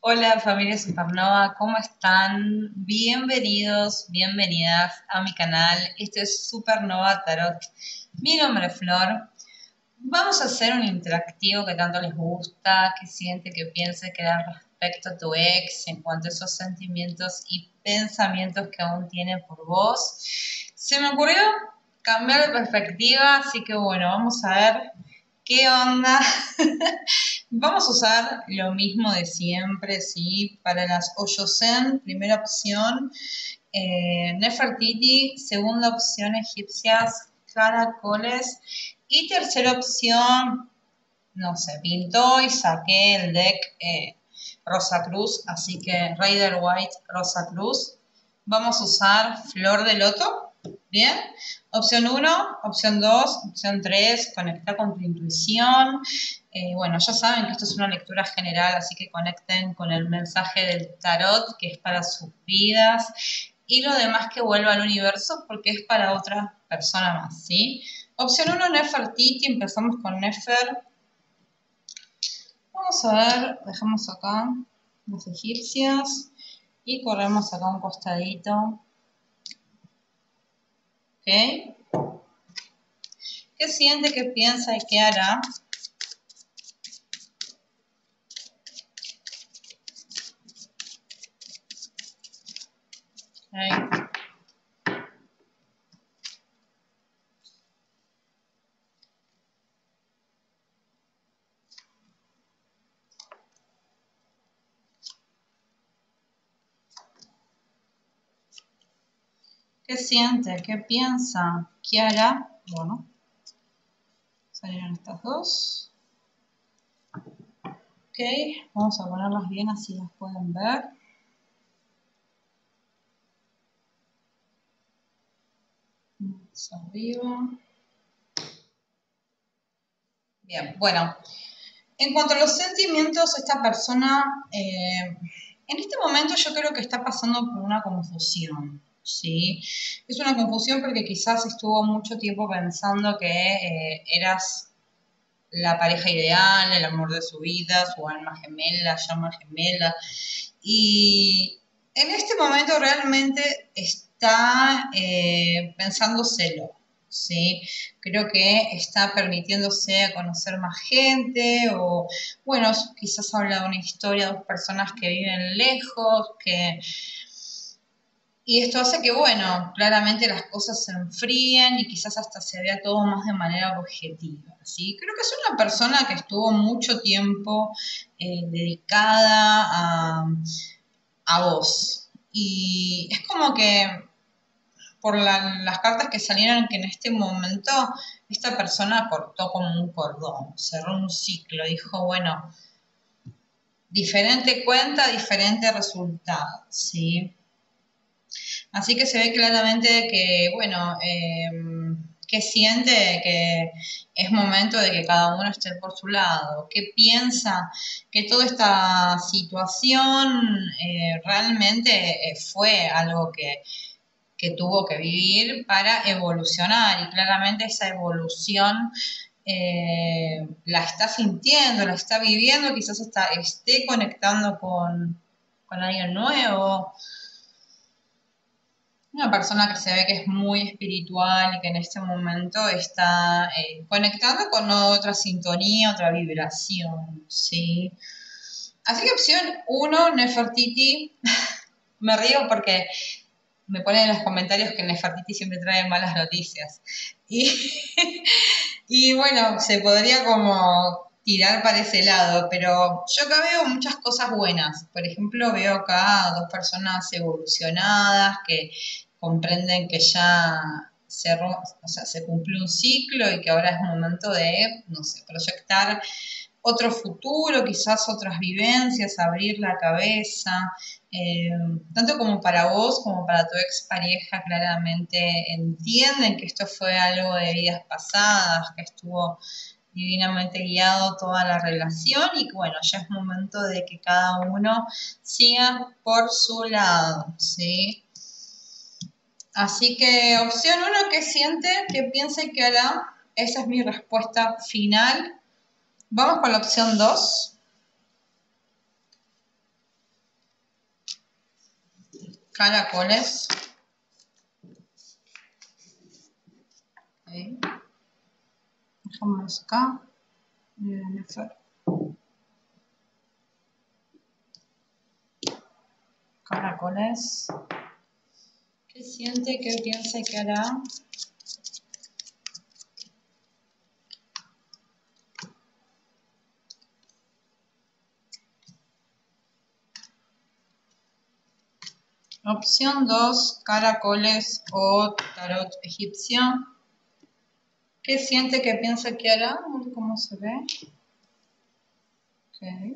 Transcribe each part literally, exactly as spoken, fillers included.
Hola familia Supernova, ¿cómo están? Bienvenidos, bienvenidas a mi canal. Este es Supernova Tarot. Mi nombre es Flor. Vamos a hacer un interactivo que tanto les gusta, que siente, que piense, que da respecto a tu ex en cuanto a esos sentimientos y pensamientos que aún tiene por vos. Se me ocurrió cambiar de perspectiva, así que bueno, vamos a ver qué onda. Vamos a usar lo mismo de siempre, ¿sí? Para las Oyosen, primera opción, eh, Nefertiti, segunda opción, egipcias, caracoles, y tercera opción, no sé, pintó y saqué el deck eh, Rosa Cruz, así que Rider White, Rosa Cruz. Vamos a usar Flor de Loto, ¿bien? Opción uno, opción dos, opción tres, conecta con tu intuición. Eh, bueno, ya saben que esto es una lectura general, así que conecten con el mensaje del tarot, que es para sus vidas, y lo demás que vuelva al universo, porque es para otra persona más, ¿sí? Opción uno, Nefertiti, empezamos con Nefer. Vamos a ver, dejamos acá las egipcias y corremos acá un costadito. ¿Ok? ¿Qué siente, qué piensa y qué hará? Okay. ¿Qué siente, qué piensa, qué hará? Bueno, salieron estas dos. Ok, vamos a ponerlas bien así las pueden ver. Más arriba. Bien, bueno. En cuanto a los sentimientos, esta persona, eh, en este momento yo creo que está pasando por una confusión, ¿sí? Es una confusión porque quizás estuvo mucho tiempo pensando que eh, eras la pareja ideal, el amor de su vida, su alma gemela, llama gemela. Y en este momento realmente está eh, pensándoselo, ¿sí? Creo que está permitiéndose conocer más gente o, bueno, quizás habla de una historia de dos personas que viven lejos, que... Y esto hace que, bueno, claramente las cosas se enfríen y quizás hasta se vea todo más de manera objetiva, ¿sí? Creo que es una persona que estuvo mucho tiempo eh, dedicada a, a vos. Y es como que por la, las cartas que salieron que en este momento esta persona cortó como un cordón, cerró un ciclo, dijo, bueno, diferente cuenta, diferente resultado, ¿sí? Así que se ve claramente que, bueno, eh, que siente que es momento de que cada uno esté por su lado, que piensa que toda esta situación eh, realmente eh, fue algo que, que tuvo que vivir para evolucionar y claramente esa evolución eh, la está sintiendo, la está viviendo, quizás está, esté conectando con, con alguien nuevo. Una persona que se ve que es muy espiritual y que en este momento está eh, conectando con otra sintonía, otra vibración, ¿sí? Así que opción uno, Nefertiti. Me río porque me ponen en los comentarios que Nefertiti siempre trae malas noticias. Y, y bueno, se podría como tirar para ese lado, pero yo acá veo muchas cosas buenas. Por ejemplo, veo acá dos personas evolucionadas que comprenden que ya cerró, o sea, se cumplió un ciclo y que ahora es momento de, no sé, proyectar otro futuro, quizás otras vivencias, abrir la cabeza, eh, tanto como para vos como para tu expareja, claramente entienden que esto fue algo de vidas pasadas, que estuvo divinamente guiado toda la relación y que bueno, ya es momento de que cada uno siga por su lado, ¿sí? Así que opción uno, ¿qué siente? ¿Qué piensa y qué hará? Esa es mi respuesta final. Vamos con la opción dos. caracoles. Okay. Dejamos acá. Caracoles. ¿Qué siente? ¿Qué piensa que hará? Opción dos, caracoles o tarot egipcio. ¿Qué siente que piensa que hará? ¿Cómo se ve? Okay.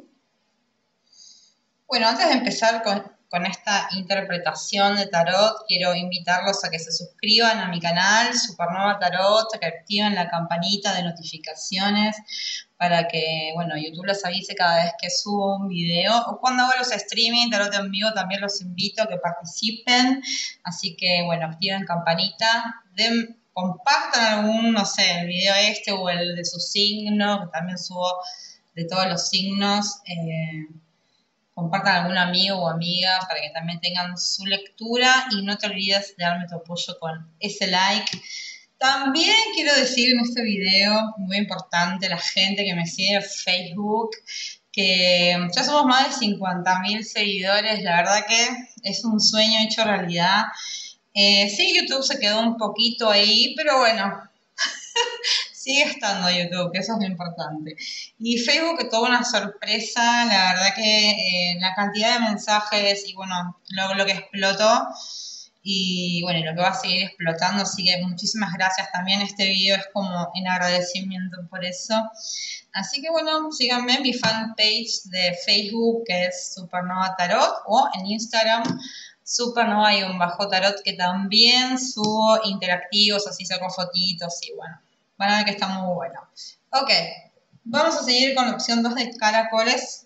Bueno, antes de empezar con, con esta interpretación de tarot, quiero invitarlos a que se suscriban a mi canal Supernova Tarot, que activen la campanita de notificaciones para que, bueno, YouTube les avise cada vez que subo un video. O cuando hago los streaming, tarot en vivo, también los invito a que participen. Así que, bueno, activen campanita, den, compartan algún, no sé, el video este o el de su signo, que también subo de todos los signos. Eh, compartan a algún amigo o amiga para que también tengan su lectura y no te olvides de darme tu apoyo con ese like. También quiero decir en este video, muy importante, la gente que me sigue en Facebook, que ya somos más de cincuenta mil seguidores, la verdad que es un sueño hecho realidad. Eh, sí, YouTube se quedó un poquito ahí, pero bueno, sigue estando YouTube, que eso es lo importante. Y Facebook que tuvo una sorpresa, la verdad que eh, la cantidad de mensajes y bueno, lo, lo que explotó y bueno, lo que va a seguir explotando, así que muchísimas gracias también. Este video es como en agradecimiento por eso. Así que bueno, síganme en mi fanpage de Facebook que es Supernova Tarot o en Instagram Supernova-Tarot que también subo interactivos, así saco fotitos y bueno. Van a ver que está muy bueno. Ok, vamos a seguir con la opción dos de caracoles.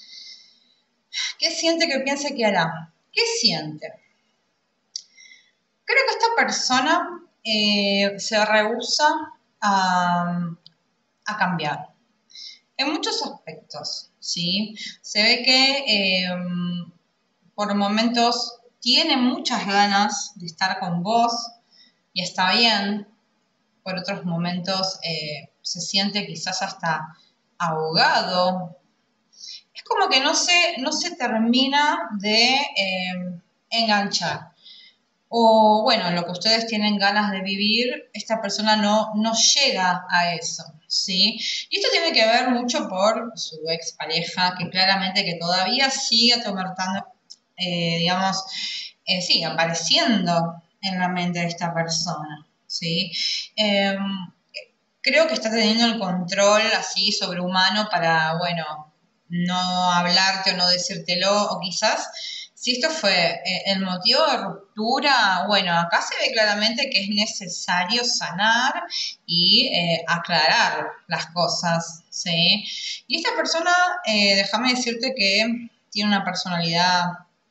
¿Qué siente que piensa que hará? ¿Qué siente? Creo que esta persona eh, se rehúsa a, a cambiar. En muchos aspectos, ¿sí? Se ve que eh, por momentos tiene muchas ganas de estar con vos y está bien. Por otros momentos eh, se siente quizás hasta ahogado. Es como que no se, no se termina de eh, enganchar. O bueno, lo que ustedes tienen ganas de vivir, esta persona no, no llega a eso, ¿sí? Y esto tiene que ver mucho por su expareja, que claramente que todavía sigue atormentando, eh, digamos, eh, sigue apareciendo en la mente de esta persona. ¿Sí? Eh, creo que está teniendo el control así sobrehumano para, bueno, no hablarte o no decírtelo, o quizás, si esto fue eh, el motivo de ruptura, bueno, acá se ve claramente que es necesario sanar y eh, aclarar las cosas, ¿sí? Y esta persona, eh, déjame decirte que tiene una personalidad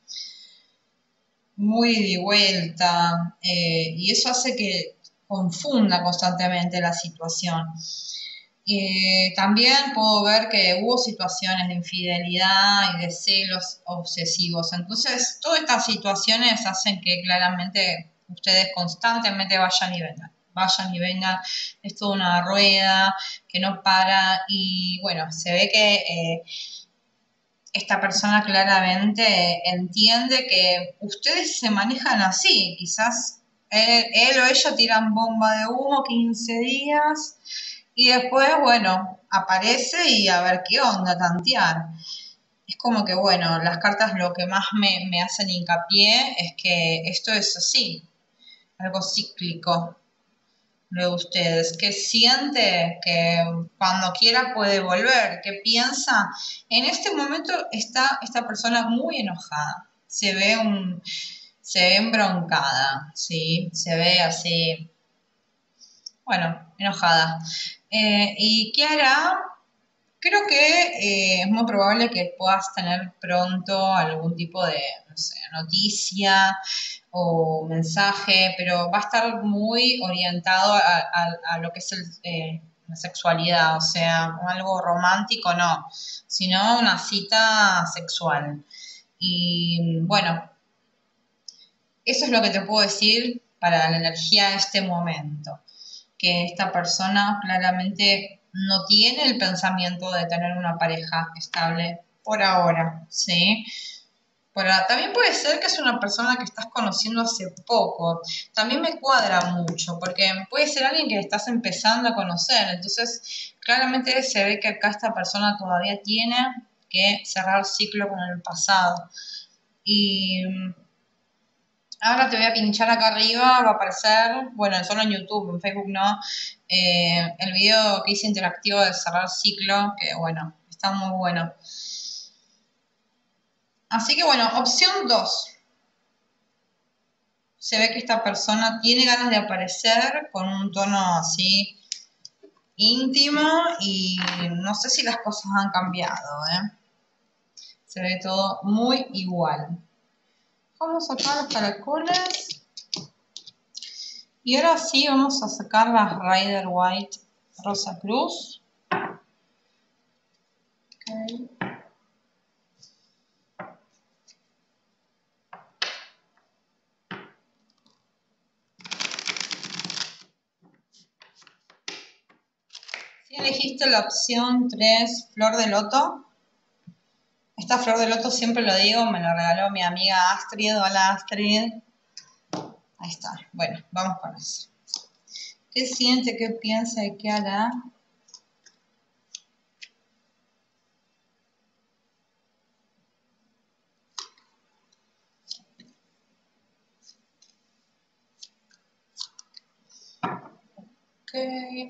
muy de vuelta eh, y eso hace que confunda constantemente la situación. Eh, también puedo ver que hubo situaciones de infidelidad y de celos obsesivos. Entonces, todas estas situaciones hacen que claramente ustedes constantemente vayan y vengan. Vayan y vengan. Es toda una rueda que no para y bueno, se ve que eh, esta persona claramente entiende que ustedes se manejan así. Quizás él, él o ella tiran bomba de humo quince días y después, bueno, aparece y a ver qué onda, tantear. Es como que, bueno, las cartas lo que más me, me hacen hincapié es que esto es así, algo cíclico de ustedes, que siente que cuando quiera puede volver, que piensa, en este momento está esta persona muy enojada, se ve un, se ve embroncada, ¿sí? Se ve así, bueno, enojada. Eh, ¿y qué hará? Creo que eh, es muy probable que puedas tener pronto algún tipo de, no sé, noticia o mensaje, pero va a estar muy orientado a, a- a lo que es el, eh, la sexualidad, o sea, algo romántico no, sino una cita sexual. Y bueno, eso es lo que te puedo decir para la energía de este momento. Que esta persona claramente no tiene el pensamiento de tener una pareja estable por ahora, ¿sí? Pero también puede ser que es una persona que estás conociendo hace poco. También me cuadra mucho, porque puede ser alguien que estás empezando a conocer. Entonces, claramente se ve que acá esta persona todavía tiene que cerrar ciclo con el pasado. Y ahora te voy a pinchar acá arriba, va a aparecer, bueno, solo en YouTube, en Facebook no, eh, el video que hice interactivo de cerrar ciclo, que bueno, está muy bueno. Así que bueno, opción dos. Se ve que esta persona tiene ganas de aparecer con un tono así íntimo y no sé si las cosas han cambiado, ¿eh? Se ve todo muy igual. Vamos a sacar los caracoles. Y ahora sí vamos a sacar las Rider White Rosa Cruz. Okay. Si elegiste la opción tres, Flor de Loto. Esta Flor de Loto siempre lo digo, me lo regaló mi amiga Astrid. Hola Astrid. Ahí está. Bueno, vamos con eso. ¿Qué siente, qué piensa y qué hará? Ok.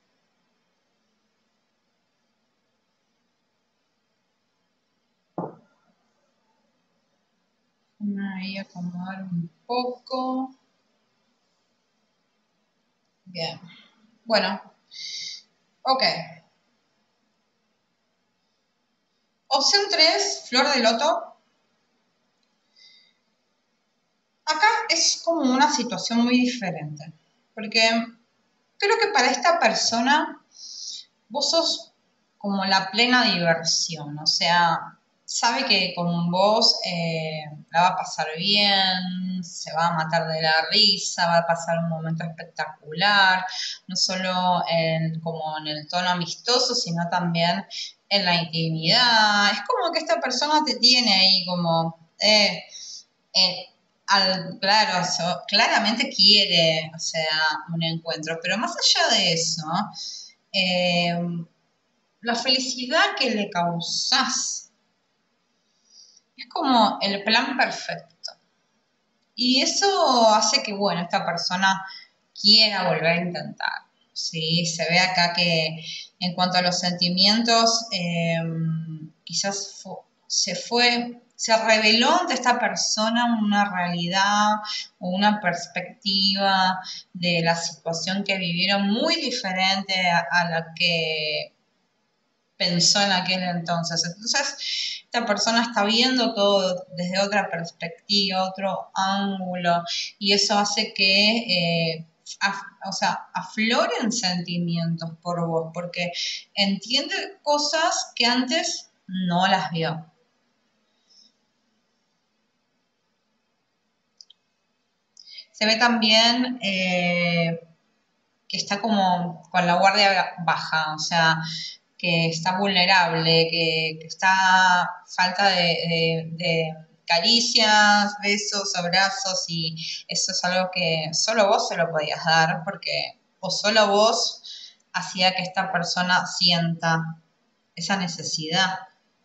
Ahí acomodar un poco. Bien. Bueno. Ok. Opción tres, Flor de Loto. Acá es como una situación muy diferente. Porque creo que para esta persona vos sos como la plena diversión. O sea, sabe que con vos eh, la va a pasar bien, se va a matar de la risa, va a pasar un momento espectacular, no solo en, como en el tono amistoso, sino también en la intimidad. Es como que esta persona te tiene ahí como, eh, eh, al, claro, so, claramente quiere, o sea, un encuentro, pero más allá de eso, eh, la felicidad que le causás es como el plan perfecto. Y eso hace que, bueno, esta persona quiera volver a intentar. Sí, se ve acá que en cuanto a los sentimientos, eh, quizás fu- se fue, se reveló ante esta persona una realidad o una perspectiva de la situación que vivieron muy diferente a, a la que pensó en aquel entonces. Entonces, esta persona está viendo todo desde otra perspectiva, otro ángulo, y eso hace que, eh, af, o sea, afloren sentimientos por vos, porque entiende cosas que antes no las vio. Se ve también eh, que está como con la guardia baja, o sea, que está vulnerable, que, que está falta de, de, de caricias, besos, abrazos, y eso es algo que solo vos se lo podías dar, porque o solo vos hacía que esta persona sienta esa necesidad.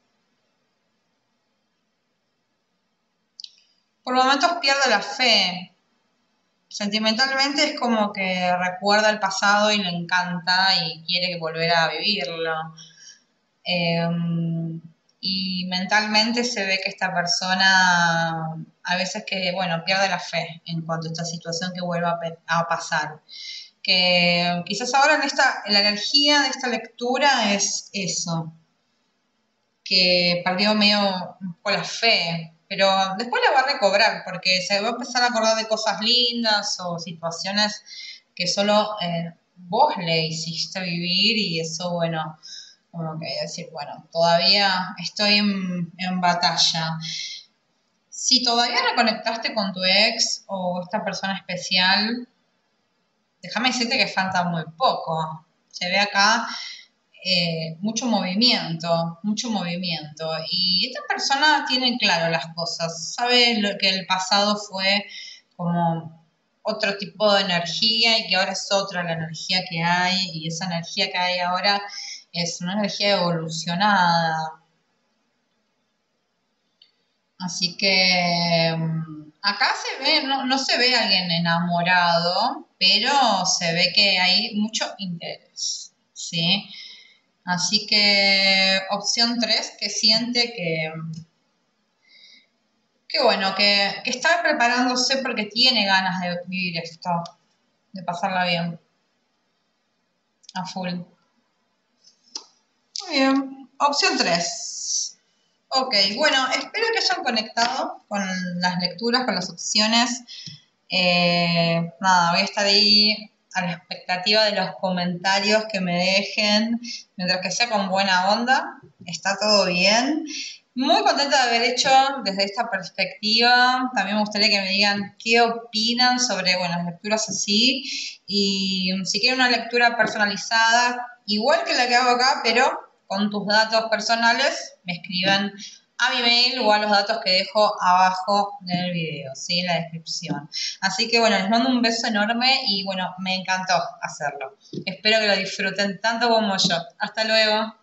Por momentos pierde la fe. Sentimentalmente es como que recuerda el pasado y le encanta y quiere volver a vivirlo. Eh, y mentalmente se ve que esta persona a veces que, bueno, pierde la fe en cuanto a esta situación que vuelva a, a pasar. Que quizás ahora en esta, en la energía de esta lectura es eso, que perdió medio un poco la fe, pero después la va a recobrar porque se va a empezar a acordar de cosas lindas o situaciones que solo eh, vos le hiciste vivir y eso, bueno, como que decir, bueno, todavía estoy en, en batalla. Si todavía no conectaste con tu ex o esta persona especial, déjame decirte que falta muy poco. Se ve acá eh, mucho movimiento, mucho movimiento. Y esta persona tiene claro las cosas, sabe lo que el pasado fue como otro tipo de energía y que ahora es otra la energía que hay, y esa energía que hay ahora es una energía evolucionada. Así que mm, acá se ve, no, no se ve alguien enamorado, pero se ve que hay mucho interés, ¿sí? Así que opción tres, que siente que, que bueno, que, que está preparándose porque tiene ganas de vivir esto, de pasarla bien, a full. Muy bien. Opción tres. Ok, bueno, espero que hayan conectado con las lecturas, con las opciones. Eh, nada, voy a estar ahí a la expectativa de los comentarios que me dejen, mientras que sea con buena onda, está todo bien. Muy contenta de haber hecho desde esta perspectiva. También me gustaría que me digan qué opinan sobre, bueno, las lecturas así. Y si quieren una lectura personalizada, igual que la que hago acá, pero con tus datos personales, me escriben a mi mail o a los datos que dejo abajo en el video, ¿sí? En la descripción. Así que bueno, les mando un beso enorme y bueno, me encantó hacerlo. Espero que lo disfruten tanto como yo. Hasta luego.